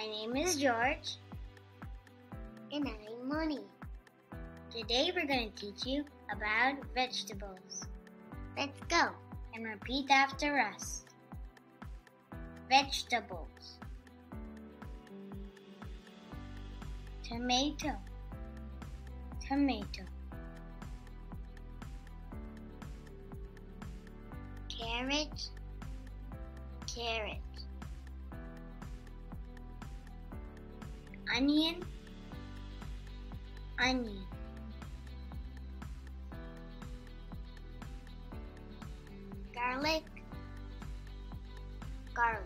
My name is George. And I'm Moni. Today we're going to teach you about vegetables. Let's go. And repeat after us. Vegetables. Tomato. Tomato. Carrot. Carrot. Onion. Onion. Garlic. Garlic.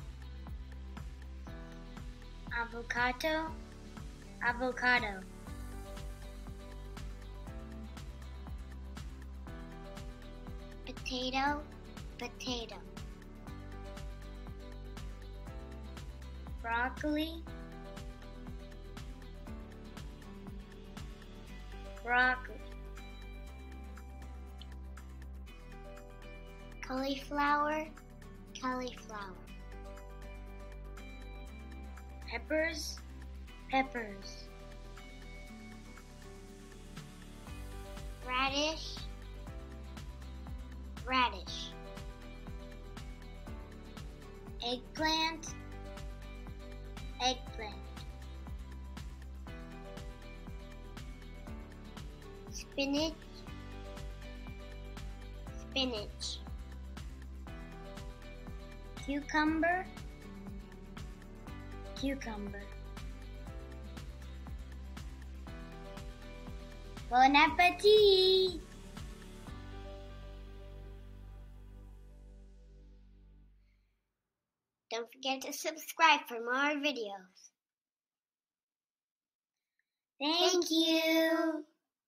Avocado. Avocado. Potato. Potato. Broccoli. Broccoli. Cauliflower. Cauliflower. Peppers. Peppers. Radish. Radish. Eggplant. Eggplant. Spinach. Spinach. Cucumber. Cucumber. Bon appetit! Don't forget to subscribe for more videos. Thank you.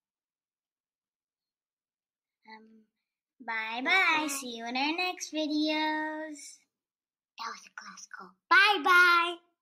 Bye-bye. See you in our next videos. That was a close call. Bye-bye.